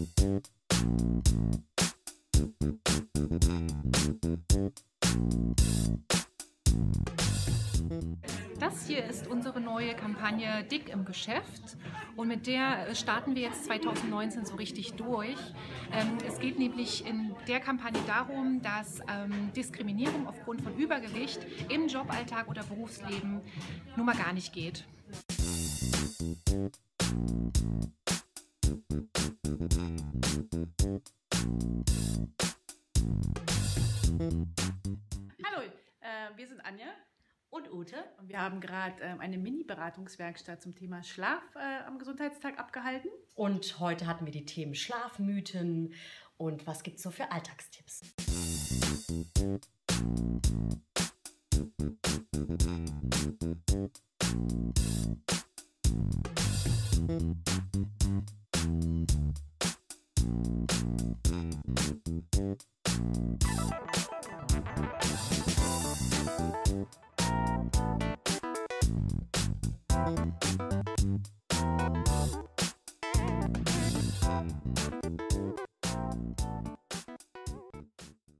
Das hier ist unsere neue Kampagne Dick im Geschäft und mit der starten wir jetzt 2019 so richtig durch. Es geht nämlich in der Kampagne darum, dass Diskriminierung aufgrund von Übergewicht im Joballtag oder Berufsleben nun mal gar nicht geht. Hallo, wir sind Anja und Ute. und wir haben gerade eine Mini-Beratungswerkstatt zum Thema Schlaf am Gesundheitstag abgehalten. Und heute hatten wir die Themen Schlafmythen und was gibt es so für Alltagstipps.